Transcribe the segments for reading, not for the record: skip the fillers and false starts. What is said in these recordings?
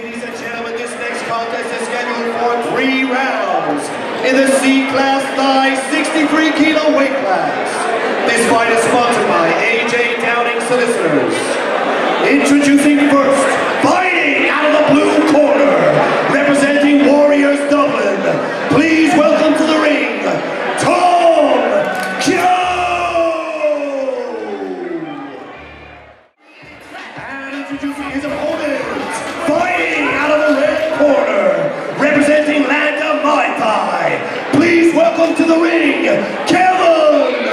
Ladies and gentlemen, this next contest is scheduled for 3 rounds in the C-Class Thigh 63 kilo weight class. This fight is sponsored by AJ Downing Solicitors. Introducing first, fighting out of the blue corner, representing Warriors Dublin. Please welcome to the ring, Keogh! And introducing his opponent, fighting out of the red corner, representing Langka Muay Thai. Please welcome to the ring, Heron!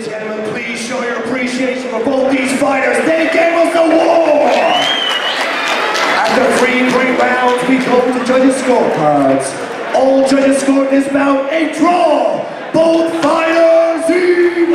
Gentlemen, please show your appreciation for both these fighters. They gave us a war! After 3 great rounds, we come to judges' scorecards. All judges scored this bout a draw. Both fighters